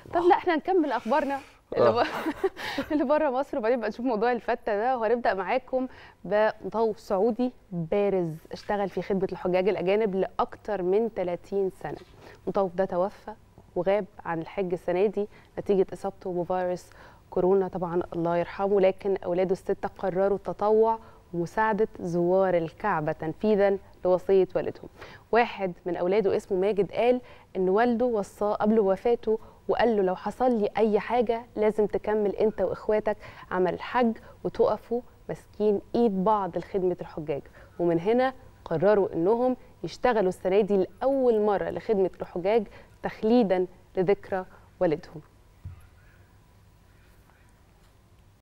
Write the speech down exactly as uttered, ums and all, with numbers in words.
طب لا احنا نكمل اخبارنا اللي بره اللي بره مصر، وبعدين بقى نشوف موضوع الفته ده. وهنبدا معاكم بمطوف سعودي بارز اشتغل في خدمه الحجاج الاجانب لاكثر من ثلاثين سنه. المطوف ده توفى وغاب عن الحج السنه دي نتيجه اصابته بفيروس كورونا، طبعا الله يرحمه. لكن اولاده السته قرروا التطوع ومساعده زوار الكعبه تنفيذا لوصيه والدهم. واحد من اولاده اسمه ماجد قال ان والده وصاه قبل وفاته وقال له لو حصل لي اي حاجه لازم تكمل انت واخواتك عمل الحج وتقفوا ماسكين ايد بعض لخدمه الحجاج. ومن هنا قرروا انهم يشتغلوا السنه دي لاول مره لخدمه الحجاج تخليدا لذكرى والدهم.